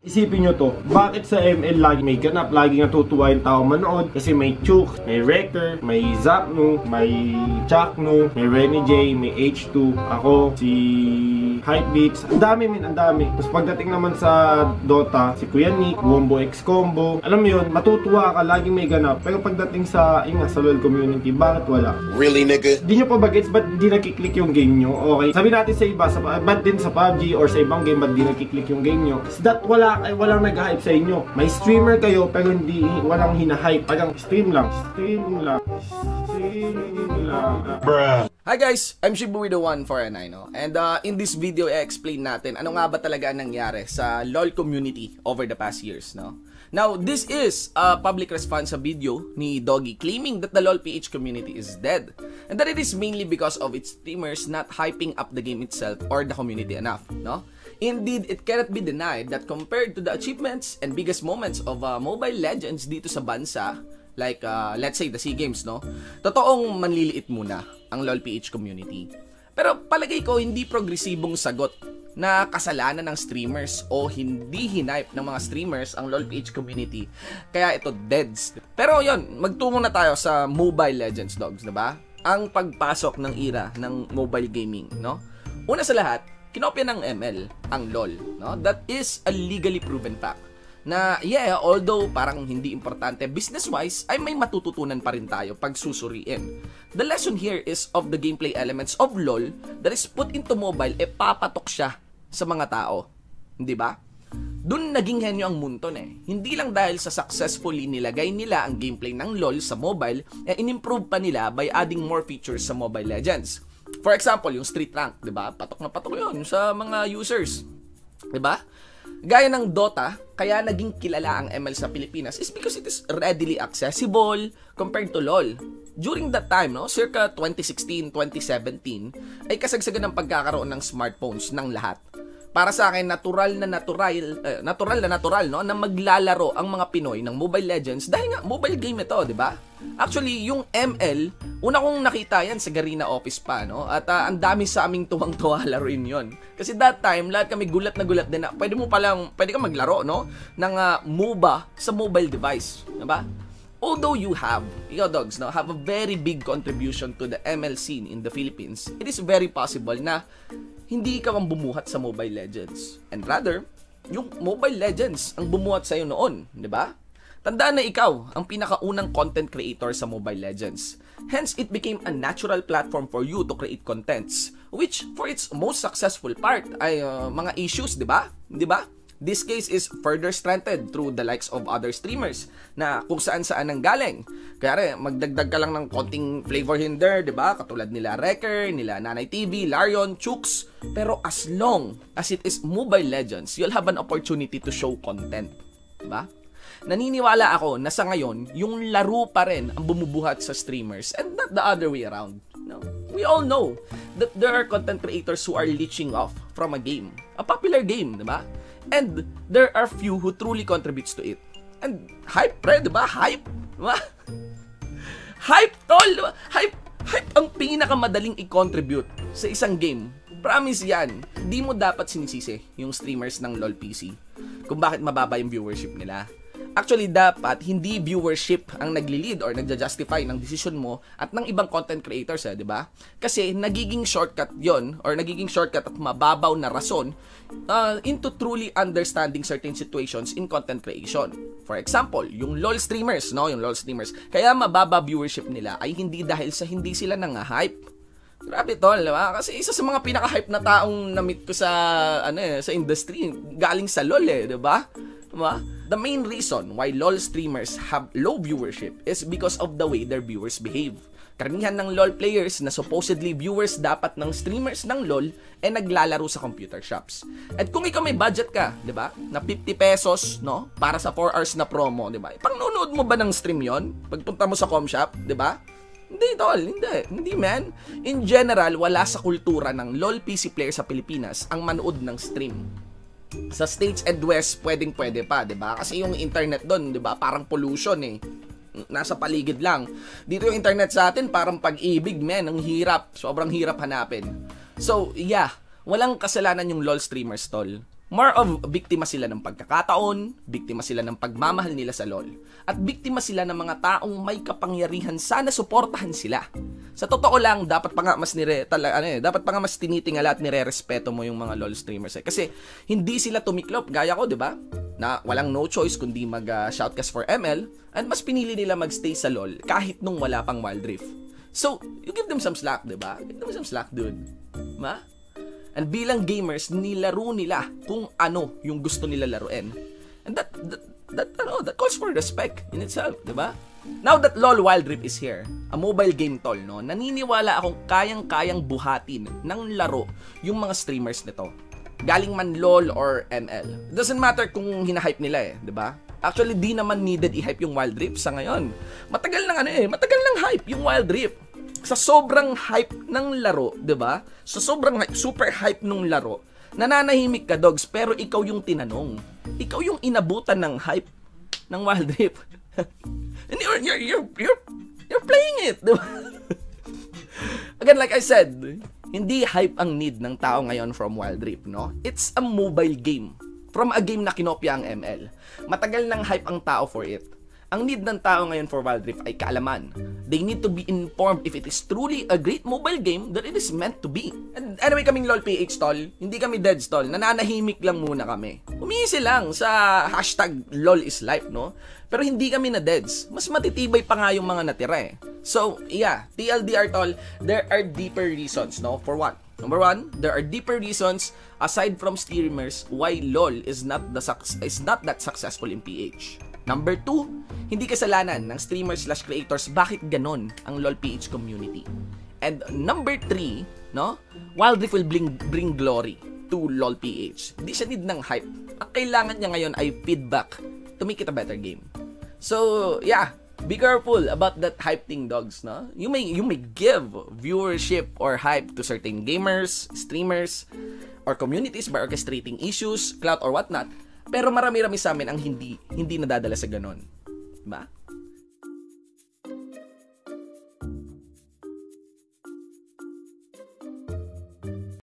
Isipin nyo to, bakit sa ML lagi may ganap, lagi natutuwa yung tao manood? Kasi may Chuk, may Wrecker, may Zapnu, may Chaknu, may Renny J, may H2, ako, si Hypebeats, ang dami ang dami. Tapos pagdating naman sa Dota, si Kuya Nick, Wombo X Combo, alam mo yun, matutuwa ka, laging may ganap. Pero pagdating sa, sa LoL community, bakit wala? Really, nigga? Di nyo pa ba gets, ba't di nakiklik yung game nyo? Okay, sabi natin sa iba, ba't din sa PUBG or sa ibang game, ba't di nakiklik yung game nyo? Is that walang nag-hype sa inyo. May streamer kayo, pero hindi, walang hina-hype. Parang stream lang. Bruh. Hi guys, I'm Shibuya the 149, no? And in this video, i-explain natin ano nga ba talaga ang nangyari sa LoL community over the past years, no? Now, this is a public response sa video ni Doggy claiming that the LoL PH community is dead and that it is mainly because of its streamers not hyping up the game itself or the community enough, no? Indeed, it cannot be denied that compared to the achievements and biggest moments of Mobile Legends dito sa bansa, like let's say the SEA Games, no? Totoong manliliit muna ang LoL PH community. Pero palagay ko hindi progresibong sagot na kasalanan ng streamers o hindi hinipe ng mga streamers ang LoL PH community. Kaya ito deads. Pero yon, magtungo na tayo sa Mobile Legends, dogs, diba? Ang pagpasok ng era ng mobile gaming, no? Una sa lahat, kinopya ng ML ang LoL, no? That is a legally proven fact. Na yeah, although parang hindi importante business-wise, ay may matututunan pa rin tayo pag susuriin. The lesson here is of the gameplay elements of LoL that is put into mobile, papatok siya sa mga tao. Hindi ba? Doon naging henyo ang Moonton eh. Hindi lang dahil sa successfully nilagay nila ang gameplay ng LoL sa mobile, in-improve pa nila by adding more features sa Mobile Legends. For example, yung street rank, 'di ba? Patok na patok 'yon sa mga users. 'Di ba? Gaya ng Dota, kaya naging kilala ang ML sa Pilipinas is because it is readily accessible compared to LoL. During that time, no, circa 2016, 2017, ay kasagsagan ng pagkakaroon ng smartphones ng lahat. Para sa akin, natural na no, na maglalaro ang mga Pinoy ng Mobile Legends dahil nga mobile game ito, 'di ba? Actually, yung ML, una kong nakita yan sa Garena office pa, no? At ang dami sa aming tuwang-tuwa laruin yon. Kasi that time, lahat kami gulat na gulat din na pwede ka maglaro, no? Ng MOBA sa mobile device, 'di ba? Although ikaw dogs, no, have a very big contribution to the ML scene in the Philippines, it is very possible na hindi ikaw ang bumuhat sa Mobile Legends. And rather, yung Mobile Legends ang bumuhat sa'yo noon, di ba? Tandaan na ikaw ang pinakaunang content creator sa Mobile Legends. Hence, it became a natural platform for you to create contents, which for its most successful part ay mga issues, di ba? Di ba? This case is further strengthened through the likes of other streamers na kung saan-saan ang galing. Kaya magdagdag ka lang ng konting flavor hinder, 'di ba? Katulad nila Wrecker, nila Nanay TV, Larion, Chooks. Pero as long as it is Mobile Legends, you'll have an opportunity to show content, 'di ba? Naniniwala ako na sa ngayon, yung laro pa rin ang bumubuhat sa streamers and not the other way around. No. We all know that there are content creators who are leeching off from a game, a popular game, 'di ba? And there are few who truly contributes to it. And hype, pre, diba? Hype, diba? Hype, tol, diba? Hype ang pinakamadaling i-contribute sa isang game. Promise yan. Hindi mo dapat sinisisi yung streamers ng LoL PC kung bakit mababa yung viewership nila. Actually, dapat hindi viewership ang nagli-lead or nagja-justify ng decision mo at ng ibang content creators, di ba? Kasi nagiging shortcut yon or nagiging shortcut at mababaw na rason into truly understanding certain situations in content creation. For example, yung LoL streamers, no? Yung LoL streamers, kaya mababa viewership nila ay hindi dahil sa hindi sila nang-hype. Grabe tol, di ba? Kasi isa sa mga pinaka-hype na taong na-meet ko sa sa industry galing sa LoL di ba? Diba? The main reason why LoL streamers have low viewership is because of the way their viewers behave. Karamihan ng LoL players na supposedly viewers dapat ng streamers ng LoL naglalaro sa computer shops. At kung ikaw may budget ka, 'di ba? Na 50 pesos, no? Para sa 4 hours na promo, 'di ba? Pangnunood mo ba ng stream 'yon? Pagpunta mo sa com shop, 'di ba? Hindi tol, hindi man. In general, wala sa kultura ng LoL PC player sa Pilipinas ang manood ng stream. Sa States and West, pwede pa, 'di ba? Kasi yung internet doon, 'di ba? Parang pollution eh. Nasa paligid lang. Dito yung internet sa atin, parang pag-ibig, man. Ang hirap. Sobrang hirap hanapin. So, yeah. Walang kasalanan yung LoL streamers, tol. More of biktima sila ng pagkakataon, biktima sila ng pagmamahal nila sa LoL, at biktima sila ng mga taong may kapangyarihan sana suportahan sila. Sa totoo lang, dapat pa nga mas dapat pa nga mas tinitingala at nirerespeto mo yung mga LoL streamers kasi hindi sila tumiklop gaya ko, 'di ba? Na walang no choice kundi mag-shoutcast for ML, and mas pinili nila magstay sa LoL kahit nung wala pang Wild Rift. So, you give them some slack, 'di ba? Give them some slack, dude. Ma? And bilang gamers, nilaro nila kung ano yung gusto nila laruin. And that calls for respect in itself, di ba? Now that LoL Wild Rift is here, a mobile game tol, no, naniniwala akong kayang-kayang buhatin ng laro yung mga streamers nito. Galing man LoL or ML. It doesn't matter kung hinahype nila di ba? Actually, di naman needed i-hype yung Wild Rift sa ngayon. Matagal nang hype yung Wild Rift. Sa sobrang hype ng laro, 'di ba? Sa sobrang hype, super hype nung laro, nananahimik ka, dogs, pero ikaw yung tinanong. Ikaw yung inabutan ng hype ng Wild Rift. And you're playing it, 'di ba? Again, like I said, hindi hype ang need ng tao ngayon from Wild Rift, no? It's a mobile game. From a game na kinopya ang ML. Matagal nang hype ang tao for it. Ang need ng tao ngayon for Wild Rift ay kaalaman. They need to be informed if it is truly a great mobile game that it is meant to be. And anyway, kaming LOL PH tol, hindi kami dead tol, nananahimik lang muna kami. Umisi lang sa hashtag LOL is life, no? Pero hindi kami na deads. Mas matitibay pa nga yung mga natira So, yeah, TLDR tol, there are deeper reasons, no? For what? Number one, there are deeper reasons aside from streamers why LOL is not that successful in PH. Number 2, hindi kasalanan ng streamers/creators bakit ganon ang LoL PH community. And number 3, no? Wild Rift will bring glory to LoL PH. Hindi siya need ng hype. Ang kailangan niya ngayon ay feedback to make it a better game. So, yeah, be careful about that hype thing, dogs, no? You may give viewership or hype to certain gamers, streamers, or communities by orchestrating issues, clout, or whatnot. Pero marami-rami sa amin ang hindi nadadala sa ganon. Diba?